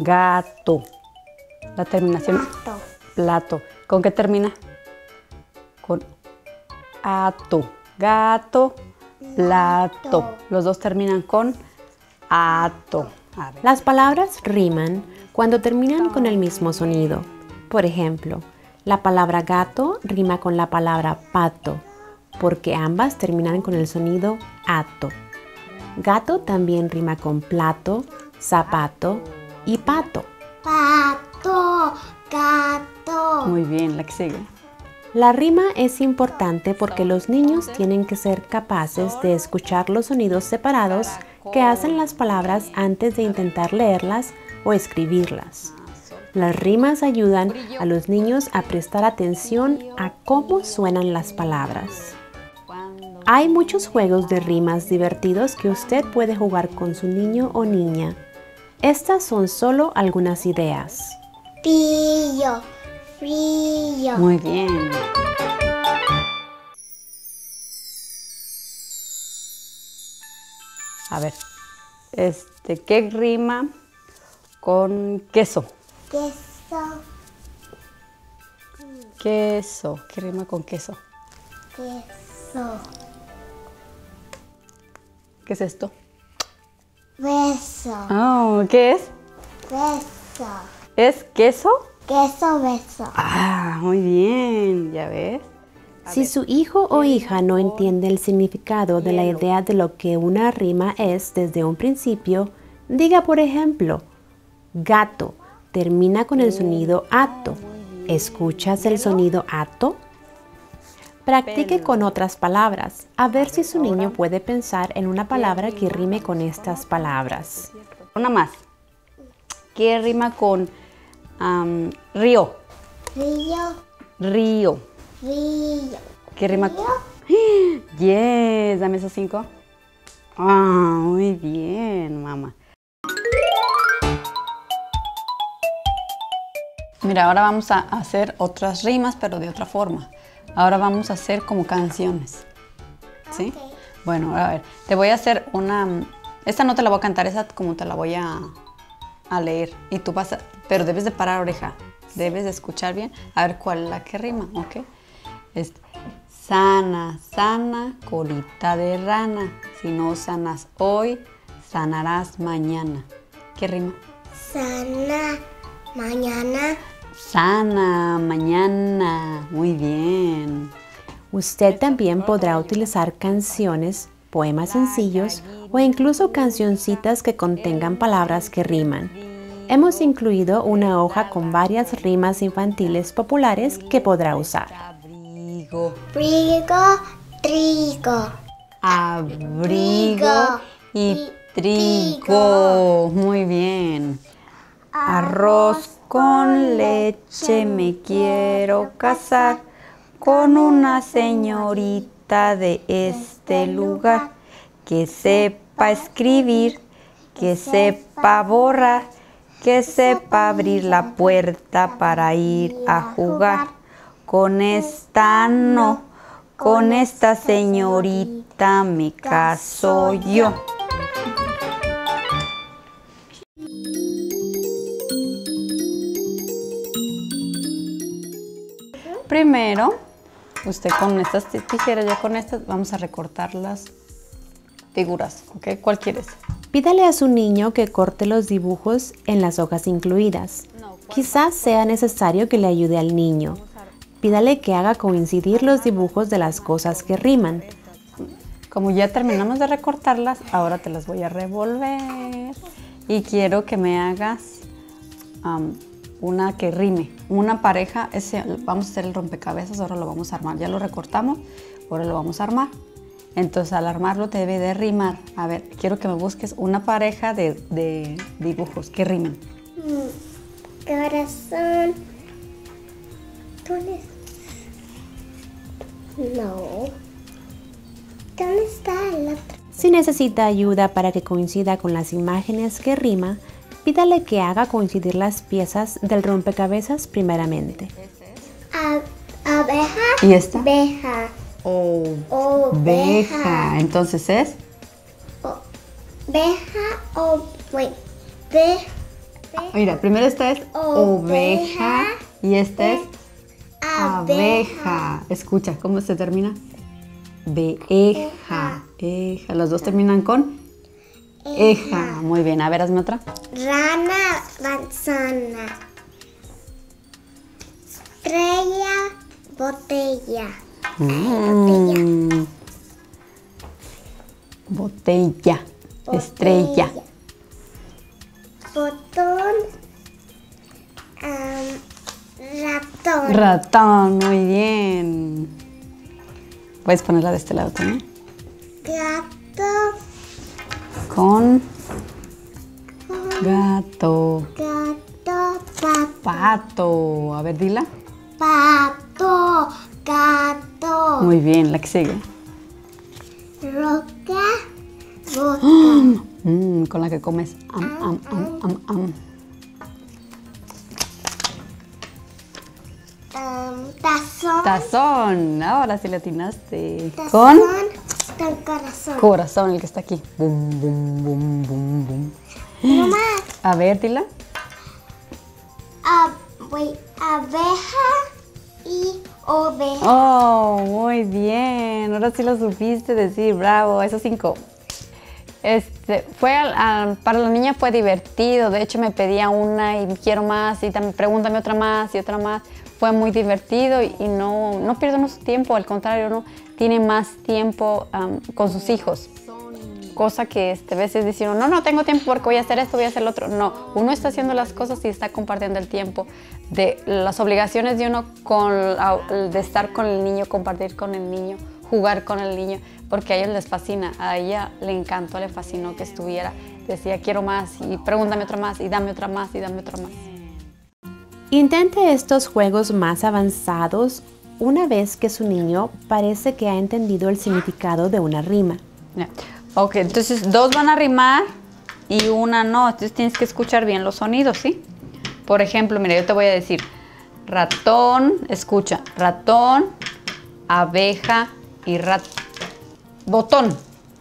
Gato. La terminación. Plato. Plato. ¿Con qué termina? Con ato. Gato, plato. Los dos terminan con ato. A ver. Las palabras riman cuando terminan con el mismo sonido. Por ejemplo, la palabra gato rima con la palabra pato, porque ambas terminan con el sonido ato. Gato también rima con plato, zapato y pato. Pato. Gato. Muy bien, la que sigue. La rima es importante porque los niños tienen que ser capaces de escuchar los sonidos separados que hacen las palabras antes de intentar leerlas o escribirlas. Las rimas ayudan a los niños a prestar atención a cómo suenan las palabras. Hay muchos juegos de rimas divertidos que usted puede jugar con su niño o niña. Estas son solo algunas ideas. Frío. Frío. Muy bien. A ver, ¿qué rima con queso? Queso. Queso. ¿Qué rima con queso? Queso. ¿Qué es esto? Beso. Oh, ¿qué es? Beso. ¿Es queso? Queso, beso. Ah, muy bien, ¿ya ves? Si su hijo o hija no entiende el significado de la idea de lo que una rima es desde un principio, diga por ejemplo, gato termina con el sonido ato. ¿Escuchas el sonido ato? Practique con otras palabras, a ver si su niño puede pensar en una palabra que rime con estas palabras. Una más. ¿Qué rima con río? Río. Río. Río. ¿Qué rima con? Yes, dame esos 5. Ah, muy bien, mamá. Mira, ahora vamos a hacer otras rimas, pero de otra forma. Ahora vamos a hacer como canciones. ¿Sí? Ok. Bueno, a ver, te voy a hacer una... Esta no te la voy a cantar, esa como te la voy a leer. Y tú vas a... Pero debes de parar oreja. Debes de escuchar bien. A ver cuál es la que rima, ¿ok? Sana, sana, colita de rana. Si no sanas hoy, sanarás mañana. ¿Qué rima? Sana. Mañana. Sana, mañana. Muy bien. Usted también podrá utilizar canciones, poemas sencillos o incluso cancioncitas que contengan palabras que riman. Hemos incluido una hoja con varias rimas infantiles populares que podrá usar. Abrigo, Trigo. Trigo. abrigo y trigo. Muy bien. Arroz con leche, me quiero casar con una señorita de este lugar que sepa escribir, que sepa borrar, que sepa abrir la puerta para ir a jugar. Con esta no, con esta señorita me caso yo. Primero, usted con estas tijeras, ya con estas, vamos a recortar las figuras, ¿ok? ¿Cuál quieres? Pídale a su niño que corte los dibujos en las hojas incluidas. Quizás sea necesario que le ayude al niño. Pídale que haga coincidir los dibujos de las cosas que riman. Como ya terminamos de recortarlas, ahora te las voy a revolver. Y quiero que me hagas una que rime. Una pareja, vamos a hacer el rompecabezas, ahora lo vamos a armar. Ya lo recortamos, ahora lo vamos a armar. Entonces al armarlo te debe de rimar. A ver, quiero que me busques una pareja de dibujos que rimen. Corazón. ¿Dónde? No. ¿Dónde está el otro? Si necesita ayuda para que coincida con las imágenes que rima, pídale que haga coincidir las piezas del rompecabezas primeramente. Abeja. ¿Y esta? Abeja. Oveja. Entonces es Oveja. Oh, wait. Be. Mira, primero esta es oveja y esta es abeja. Escucha, ¿cómo se termina? Beja. Eja. Los dos terminan con eja. Muy bien, a ver, hazme otra. Rana, manzana. Estrella, botella. Botella. Estrella. Botón, ratón. Ratón, muy bien. Puedes ponerla de este lado también. Gato, Con gato. gato, pato. Pato. A ver, dila. Pato, gato. Muy bien, la que sigue. Roca, boca. Con la que comes. Tazón. Tazón. Ahora sí le atinaste. Tazón, Con con corazón. corazón, el que está aquí. Bum, bum, bum, bum, bum. Mamá, A ver, dila. abeja y oveja. Oh, muy bien. Ahora sí lo supiste decir. Bravo. Esos 5. Para la niña fue divertido. De hecho, me pedía una y quiero más. Y también pregúntame otra más y otra más. Fue muy divertido y no pierde nuestro tiempo. Al contrario, no tiene más tiempo con sus hijos. Cosa que a veces dice uno, no tengo tiempo porque voy a hacer esto, voy a hacer lo otro. No, uno está haciendo las cosas y está compartiendo el tiempo de las obligaciones de uno de estar con el niño, compartir con el niño, jugar con el niño, porque a ellos les fascina. A ella le encantó, le fascinó que estuviera. Decía, quiero más y pregúntame otra más y dame otra más y dame otra más. Intente estos juegos más avanzados una vez que su niño parece que ha entendido el significado de una rima. Ya. Ok, entonces 2 van a rimar y una no. Entonces tienes que escuchar bien los sonidos, ¿sí? Por ejemplo, mira, yo te voy a decir ratón, escucha, ratón, abeja y botón.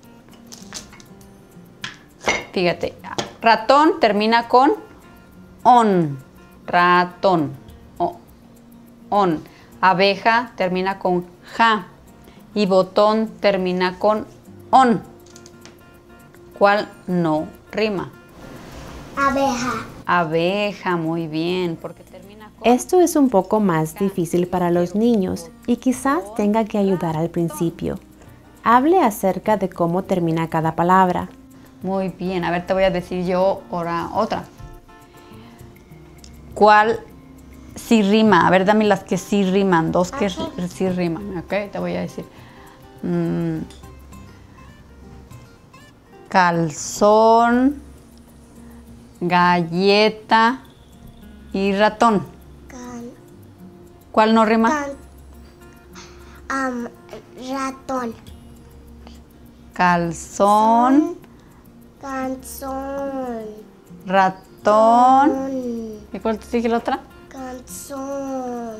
Fíjate, ratón termina con on, ratón, on. Abeja termina con ja y botón termina con on. ¿Cuál no rima? Abeja. Abeja, muy bien, porque termina con... Esto es un poco más difícil para los niños y quizás tenga que ayudar al principio. Hable acerca de cómo termina cada palabra. Muy bien, a ver, te voy a decir yo ahora otra. ¿Cuál sí rima? A ver, dame las que sí riman, 2 que sí riman, ¿ok? Te voy a decir. Calzón, galleta y ratón. ¿Cuál no rima? Ratón. Calzón, Canzón. ratón. ¿Y cuál te sigue la otra? Canzón.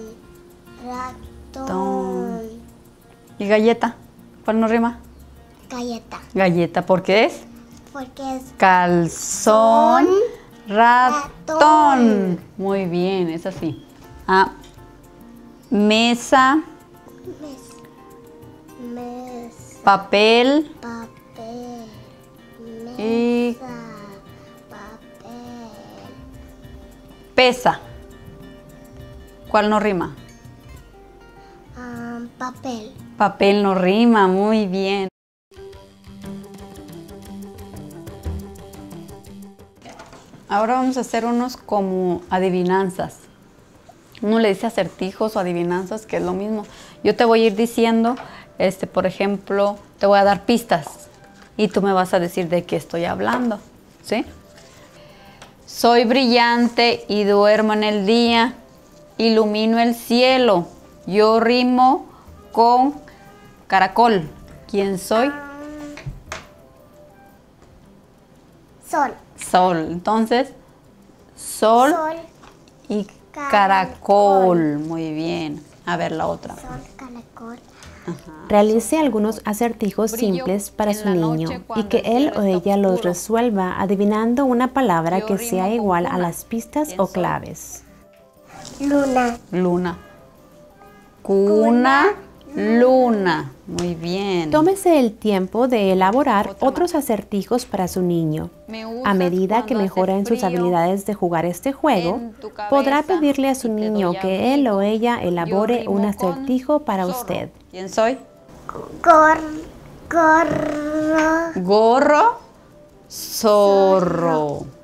Ratón. ¿Y galleta? ¿Cuál no rima? Galleta. Galleta, ¿por qué es? Porque es Calzón, ratón. ratón. Muy bien, es así. Mesa, papel papel. y Mesa. Papel. pesa. ¿Cuál no rima? Papel. Papel no rima, muy bien. Ahora vamos a hacer unos como adivinanzas. Uno le dice acertijos o adivinanzas, que es lo mismo. Yo te voy a ir diciendo, por ejemplo, te voy a dar pistas y tú me vas a decir de qué estoy hablando, ¿sí? Soy brillante y duermo en el día, ilumino el cielo, yo rimo con caracol. ¿Quién soy? Sol. Sol. Entonces, sol Sol. y caracol. Muy bien. A ver, la otra. Sol, caracol. Realice algunos acertijos simples para su niño y que él o ella los resuelva adivinando una palabra que sea igual a las pistas o claves. Luna. Luna. Cuna, luna. Muy bien. Tómese el tiempo de elaborar otros acertijos para su niño. A medida que mejora en sus habilidades de jugar este juego, podrá pedirle a su niño que él o ella elabore un acertijo para usted. ¿Quién soy? Gorro. Gorro, zorro.